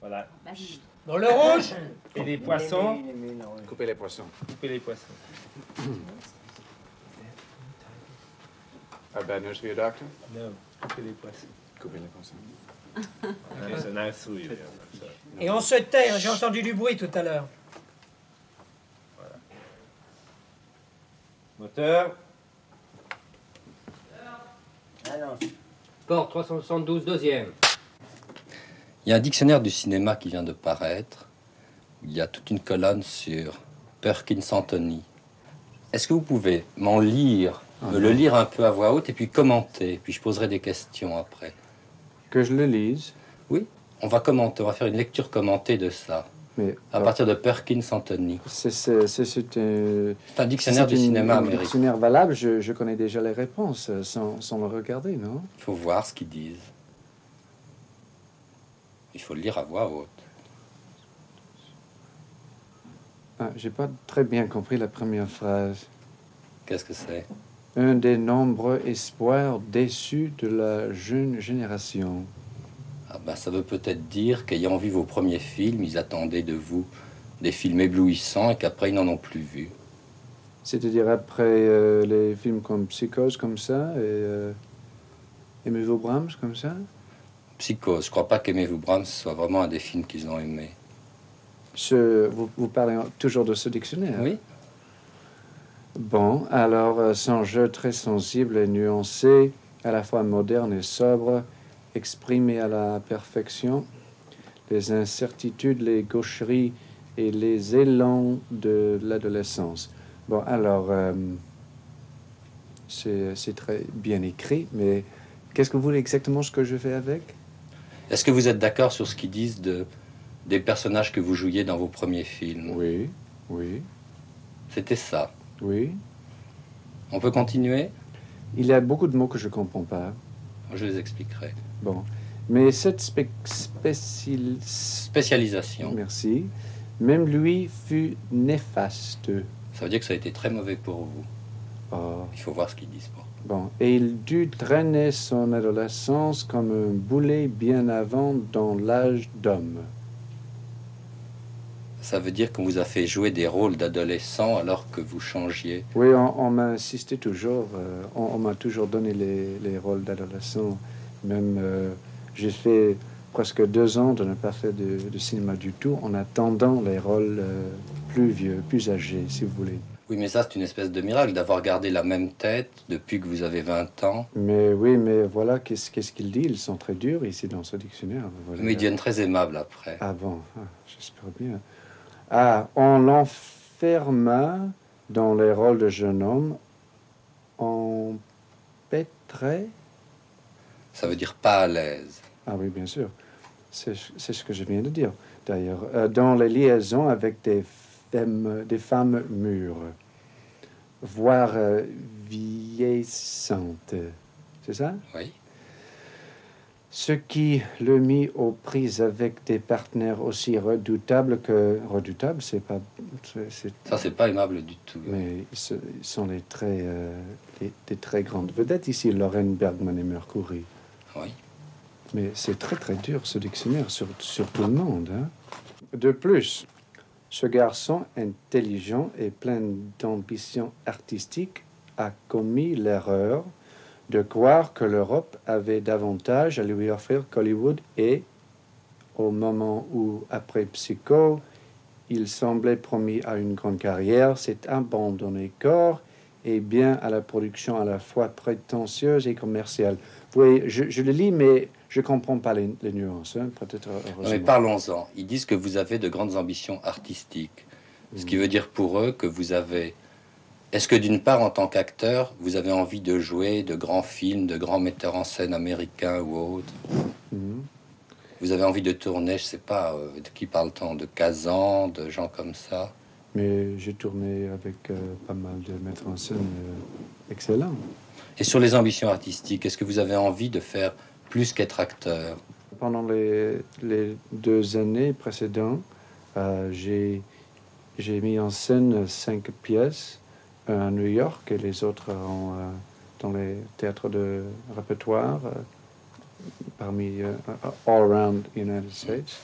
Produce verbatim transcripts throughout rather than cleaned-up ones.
Voilà. Dans le rouge. Et les poissons. Coupez les poissons. Coupez les poissons. Are bad news for your doctor? No, coupez les poissons. Coupez les poissons. Okay, so now it's sweet. So, Et on se tait, hein, j'ai entendu du bruit tout à l'heure. voilà. Moteur. Port trois cent soixante-douze, deuxième. Il y a un dictionnaire du cinéma qui vient de paraître. Il y a toute une colonne sur Perkins Anthony. Est-ce que vous pouvez m'en lire, me le lire un peu à voix haute et puis commenter, puis je poserai des questions après. Que je le lise? Oui, on va commenter, on va faire une lecture commentée de ça. Mais, à alors, partir de Perkins Anthony. C'est c'est- c'est- c'est un, C'est un dictionnaire du c'est une- cinéma un américain. dictionnaire valable, je, je connais déjà les réponses euh, sans, sans le regarder, non? Il faut voir ce qu'ils disent. Il faut le lire à voix haute. Ah, j'ai pas très bien compris la première phrase. Qu'est-ce que c'est? Un des nombreux espoirs déçus de la jeune génération. Ah ben, ça veut peut-être dire qu'ayant vu vos premiers films, ils attendaient de vous des films éblouissants et qu'après ils n'en ont plus vu. C'est-à-dire après euh, les films comme Psychose, comme ça, et euh, Aimez-vous Brahms, comme ça? Psychose, je crois pas qu'Aimez-vous Brahms soit vraiment un des films qu'ils ont aimé. Ce, vous, vous parlez toujours de ce dictionnaire? Oui. Bon, alors, euh, son jeu très sensible et nuancé, à la fois moderne et sobre, exprimé à la perfection, les incertitudes, les gaucheries et les élans de l'adolescence. Bon, alors, euh, c'est c'est très bien écrit, mais qu'est-ce que vous voulez exactement ce que je fais avec? Est-ce que vous êtes d'accord sur ce qu'ils disent de, des personnages que vous jouiez dans vos premiers films? Oui, oui, C'était ça. oui. On peut continuer? Il y a beaucoup de mots que je ne comprends pas. Je les expliquerai. Bon, mais cette spé spécial... Spécialisation. Merci. Même lui fut néfaste. Ça veut dire que ça a été très mauvais pour vous. Oh. Il faut voir ce qu'ils disent. Bon. Bon, et il dut traîner son adolescence comme un boulet bien avant dans l'âge d'homme. Ça veut dire qu'on vous a fait jouer des rôles d'adolescents alors que vous changiez. Oui, on, on m'a insisté toujours, euh, on, on m'a toujours donné les, les rôles d'adolescent. Même, euh, j'ai fait presque deux ans de ne pas faire de, de cinéma du tout, en attendant les rôles euh, plus vieux, plus âgés, si vous voulez. Oui, mais ça, c'est une espèce de miracle d'avoir gardé la même tête depuis que vous avez vingt ans. Mais oui, mais voilà, qu'est-ce qu'est-ce qu'il dit? Ils sont très durs ici dans ce dictionnaire. Voilà. Mais ils deviennent très aimables après. Ah bon, ah, j'espère bien. Ah, on l'enferma dans les rôles de jeune homme, en pétrait. Ça veut dire pas à l'aise. Ah oui, bien sûr. C'est c'est ce que je viens de dire, d'ailleurs. Euh, dans les liaisons avec des femmes, des femmes mûres, voire euh, vieillissantes. C'est ça? Oui. Ce qui le mit aux prises avec des partenaires aussi redoutables que... Redoutables, c'est pas... c'est- Ça, c'est pas aimable du tout. Mais ils, se- ils sont les très, euh, les- des très grandes vedettes ici, Lorraine Bergman et Mercury. Oui. Mais c'est très très dur ce dictionnaire sur, sur tout le monde. Hein. De plus, ce garçon intelligent et plein d'ambition artistique a commis l'erreur de croire que l'Europe avait davantage à lui offrir qu'Hollywood et, au moment où, après Psycho, il semblait promis à une grande carrière, s'est abandonné corps et bien à la production à la fois prétentieuse et commerciale. Vous voyez, je, je le lis, mais je ne comprends pas les, les nuances. Hein, peut-être, Non, mais parlons-en. Ils disent que vous avez de grandes ambitions artistiques. Ce qui veut dire pour eux que vous avez... Est-ce que d'une part, en tant qu'acteur, vous avez envie de jouer de grands films, de grands metteurs en scène américains ou autres? Mm-hmm. Vous avez envie de tourner, je sais pas, euh, de qui parle-t-on? De Kazan, de gens comme ça? Mais j'ai tourné avec euh, pas mal de metteurs en scène euh, excellents. Et sur les ambitions artistiques, est-ce que vous avez envie de faire plus qu'être acteur? Pendant les, les deux années précédentes, euh, j'ai j'ai mis en scène cinq pièces, un à New York et les autres en, euh, dans les théâtres de répertoire, euh, parmi euh, all around the United States.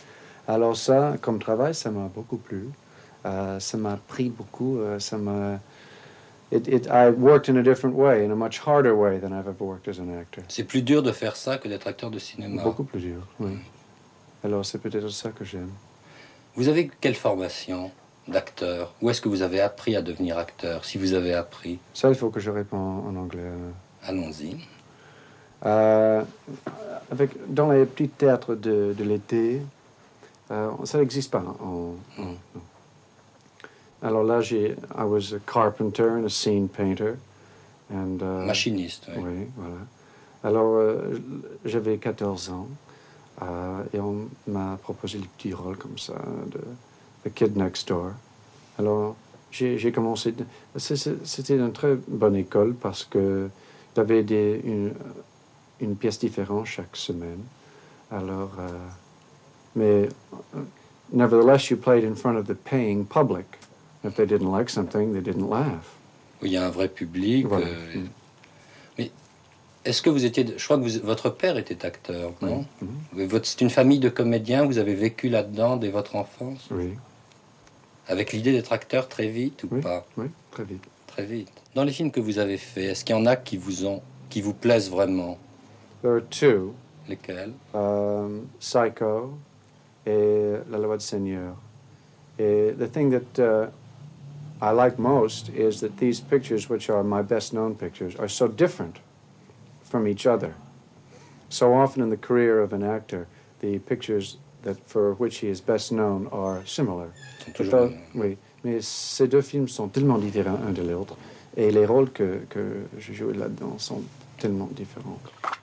Alors ça, comme travail, ça m'a beaucoup plu. Uh, ça m'a pris beaucoup. Uh, ça m'a... It, it, I worked in a different way, in a much harder way than I've ever worked as an actor. C'est plus dur de faire ça que d'être acteur de cinéma. Beaucoup plus dur, oui. Alors c'est peut-être ça que j'aime. Vous avez quelle formation d'acteur? Où est-ce que vous avez appris à devenir acteur, si vous avez appris? Ça, il faut que je réponde en anglais. Allons-y. Euh, avec, dans les petits théâtres de, de l'été, euh, ça n'existe pas. En, en, Mm. non. Alors là, j'ai, I was a carpenter and a scene painter. And, uh, Machiniste, oui. Oui, voilà. Alors, euh, j'avais quatorze ans euh, et on m'a proposé des petits rôles comme ça, de The Kid Next Door. Alors, j'ai, j'ai commencé... De, c'était une très bonne école parce que tu avais des, une, une pièce différente chaque semaine. Alors, euh, mais, uh, nevertheless, you played in front of the paying public. If they didn't like something, they didn't laugh. Il y a un vrai public. Voilà. euh, Mais est-ce que vous étiez... Je crois que vous- votre père était acteur, non? Mhm. Votre- C'est une famille de comédiens, vous avez vécu là-dedans dès votre enfance? Oui, Avec l'idée d'être acteur très vite ou Oui. pas? oui, très vite. Très vite. Dans les films que vous avez faits, est-ce qu'il y en a qui vous ont, qui vous plaisent vraiment? There are two. Lesquels? um, Psycho et La Loi du Seigneur. Et the thing that uh, I like most is that these pictures, which are my best known pictures, are so different from each other. So often in the career of an actor, the pictures that for which he is best known are similar. Ils sont toujours- Oui, mais ces deux films sont tellement différents un de l'autre, et les rôles que, que je joue là-dedans sont tellement différents.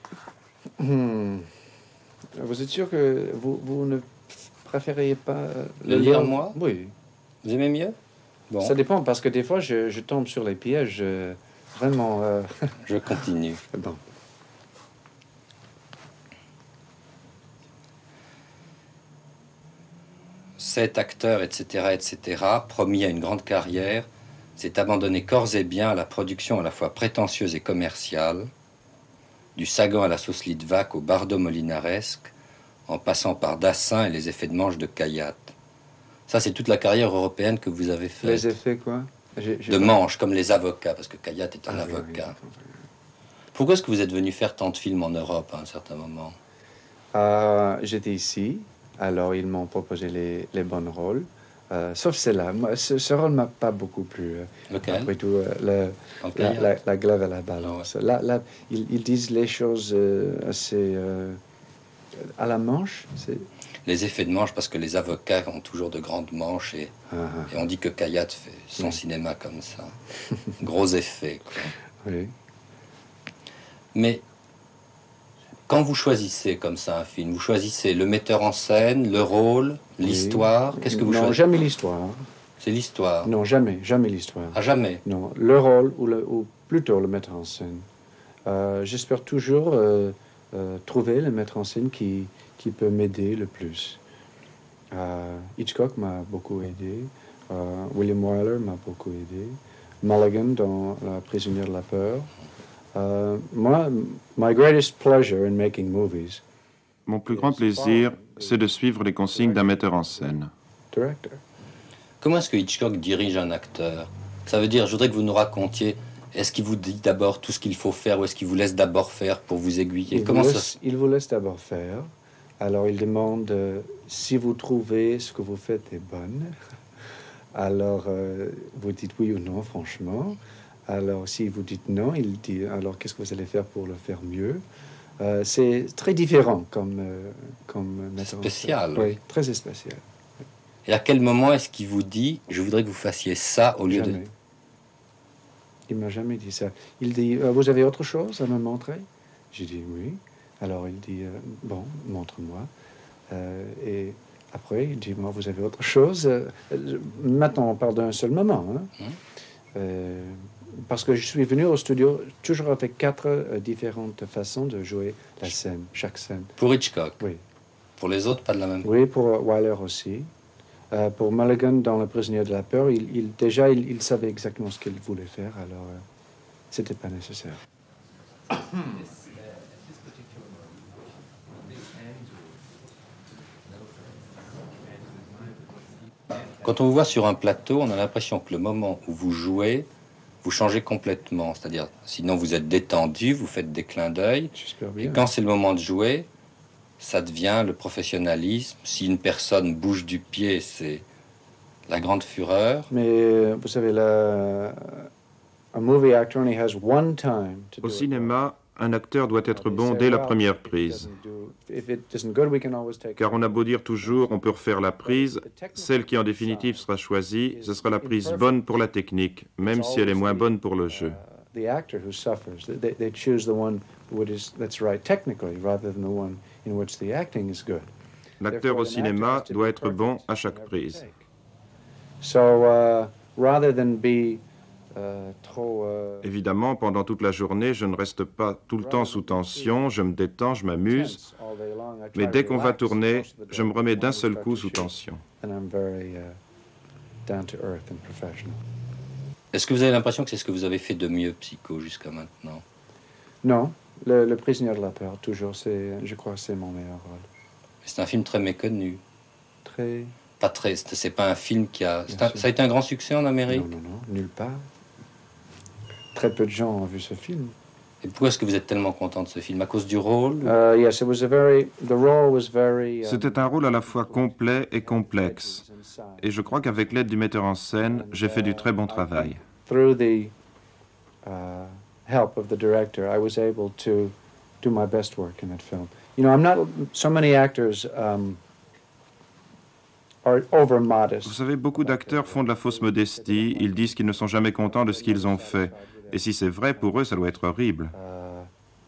Hmm. Vous êtes sûr que vous, vous ne préfériez pas euh, Le lire, moi? Oui. Vous aimez mieux? Bon, Ça dépend, parce que des fois, je, je tombe sur les pièges euh, vraiment... euh, je continue. bon. Cet acteur, et cetera, et cetera, promis à une grande carrière, s'est abandonné corps et biens à la production à la fois prétentieuse et commerciale, du Sagan à la sauce Litvak au Bardo Molinaresque, en passant par Dassin et les effets de manche de Kayat. Ça, c'est toute la carrière européenne que vous avez faite. Les effets, quoi? J'ai- j'ai De pas- manche, comme les avocats, parce que Kayat est un Ah, oui, oui, avocat. oui. Pourquoi est-ce que vous êtes venu faire tant de films en Europe à un certain moment? Euh, J'étais ici, alors ils m'ont proposé les, les bons rôles. Euh, sauf celle-là. Moi, ce, ce rôle m'a pas beaucoup plu. euh, Lequel? Après tout, euh, le- En la, Kayat. la, la glaive à la balance. Là, là ils, ils disent les choses euh, assez euh, à la manche. C'est... Les effets de manche, parce que les avocats ont toujours de grandes manches et, Ah, ah, et on dit que Kayat fait son Oui. cinéma comme ça. Gros effets, quoi. oui. Mais quand vous choisissez comme ça un film, vous choisissez le metteur en scène, le rôle, l'histoire. Qu'est-ce que vous Non, choisissez? jamais l'histoire. C'est l'histoire. Non, jamais, jamais l'histoire. À jamais. Non, le rôle ou, le, ou plutôt le metteur en scène. Euh, j'espère toujours euh, euh, trouver le metteur en scène qui, qui peut m'aider le plus. Euh, Hitchcock m'a beaucoup aidé. Euh, William Wyler m'a beaucoup aidé. Mulligan dans La prisonnière de la peur. Euh, moi, my greatest pleasure in making movies, Mon plus grand plaisir, c'est de suivre les consignes d'un metteur en scène. director. Comment est-ce que Hitchcock dirige un acteur? Ça veut dire, je voudrais que vous nous racontiez, est-ce qu'il vous dit d'abord tout ce qu'il faut faire ou est-ce qu'il vous laisse d'abord faire pour vous aiguiller? Il Comment vous ça laisse, il vous laisse d'abord faire. Alors, il demande euh, si vous trouvez ce que vous faites est bonne. Alors, euh, vous dites oui ou non, franchement. Alors, si vous dites non, il dit alors qu'est-ce que vous allez faire pour le faire mieux? Euh, c'est très différent comme, euh, comme metteur en scène. spécial. Oui, très spécial. Et à quel moment est-ce qu'il vous dit, je voudrais que vous fassiez ça au lieu Jamais. de... Il m'a jamais dit ça. Il dit euh, vous avez autre chose à me montrer? J'ai dit oui. Alors, il dit euh, bon, montre-moi. Euh, et après, il dit moi, vous avez autre chose? Euh, euh, Maintenant, on parle d'un seul moment. Hein? Hum. Euh, parce que je suis venu au studio toujours avec quatre euh, différentes façons de jouer la scène, chaque scène. Pour Hitchcock. Oui. Pour les autres, pas de la même. Oui, pour euh, Wyler aussi. Euh, pour Mulligan, dans Le prisonnier de la peur, il, il- déjà, il, il savait exactement ce qu'il voulait faire, alors euh, c'était pas nécessaire. Quand on vous voit sur un plateau, on a l'impression que le moment où vous jouez, vous changez complètement. C'est-à-dire, sinon vous êtes détendu, vous faites des clins d'œil. J'espère Et bien. quand c'est le moment de jouer, ça devient le professionnalisme. Si une personne bouge du pied, c'est la grande fureur. Mais euh, vous savez, la, un movie actor only has one time to do Au it. cinéma, un acteur doit être They bon say, dès la well, première if it prise. doesn't do- if it isn't good, we can always take Car it. on a beau dire toujours, on peut refaire la prise, celle qui en définitive sera choisie, ce sera la prise bonne pour la technique, même si elle est moins bonne pour le jeu. Uh, the actor who suffers, they, they choose the one which is, that's right technically rather than the one in which the acting is good. L'acteur au cinéma doit être bon à chaque prise. So, uh, rather than be uh, trop... Uh, Évidemment, pendant toute la journée, je ne reste pas tout le temps sous tension, je me détends, je m'amuse, tense all day long, I try mais to dès qu'on va relax tourner, most of the je me day. remets When d'un we seul start coup to sous shoot, tension. And I'm very uh, down to earth and professional. Est-ce que vous avez l'impression que c'est ce que vous avez fait de mieux, Psycho, jusqu'à maintenant? Non, le, le prisonnier de la peur, toujours, c'est, je crois que c'est mon meilleur rôle. C'est un film très méconnu. Très... Pas très, c'est c'est pas un film qui a... c'est Bien un- sûr. ça a été un grand succès en Amérique? Non, non, non, nulle part. Très peu de gens ont vu ce film. Et pourquoi est-ce que vous êtes tellement content de ce film? À cause du rôle? Uh, yes, it was a very, the role was very... um, C'était un rôle à la fois complet et complexe, et je crois qu'avec l'aide du metteur en scène, j'ai fait du très bon travail. Through the uh, help of the director, I was able to do my best work in that film. You know, I'm not... So many actors um, are over modest. Vous savez, beaucoup d'acteurs font de la fausse modestie, ils disent qu'ils ne sont jamais contents de ce qu'ils ont fait, et si c'est vrai, pour eux, ça doit être horrible. Uh,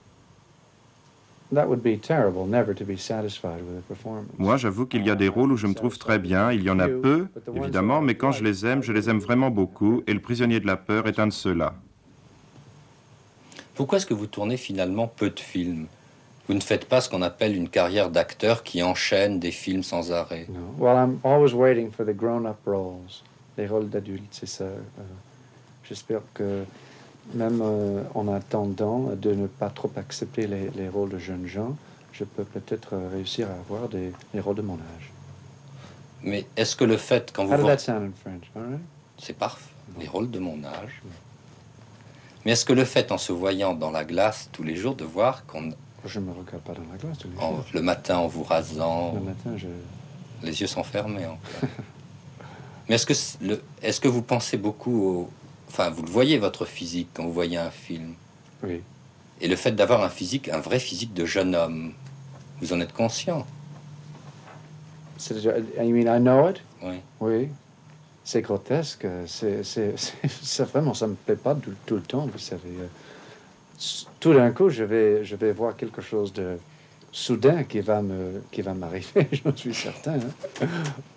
that would be terrible, never to be satisfied with a performance. Moi, j'avoue qu'il y a des rôles où je me trouve très bien, il y en a peu, évidemment, mais quand je les aime, je les aime vraiment beaucoup, et Le prisonnier de la peur est un de ceux-là. Pourquoi est-ce que vous tournez finalement peu de films? Vous ne faites pas ce qu'on appelle une carrière d'acteur qui enchaîne des films sans arrêt. No. Well, I'm always waiting for the grown-up roles, les rôles d'adultes, c'est ça. Euh, J'espère que même euh, en attendant de ne pas trop accepter les, les rôles de jeunes gens, je peux peut-être euh, réussir à avoir des, les rôles de mon âge. Mais est-ce que le fait, quand vous... How did vo- that sound in French? All right? C'est parfait, les rôles de mon âge. Mais est-ce que le fait, en se voyant dans la glace tous les jours, de voir qu'on... Je ne me regarde pas dans la glace tous les en- jours. le matin en vous rasant, Le matin, je... les yeux sont fermés encore. Mais est-ce que, c- le, est-ce que vous pensez beaucoup au... Enfin, vous le voyez, votre physique, quand vous voyez un film. Oui. Et le fait d'avoir un physique, un vrai physique de jeune homme, vous en êtes conscient? C'est- I mean, I know it. Oui. Oui. C'est grotesque. C'est, c'est, c'est, ça, vraiment, ça me plaît pas tout, tout le temps, vous savez. Tout d'un coup, je vais, je vais voir quelque chose de soudain qui va me, qui va m'arriver, j'en suis certain. hein.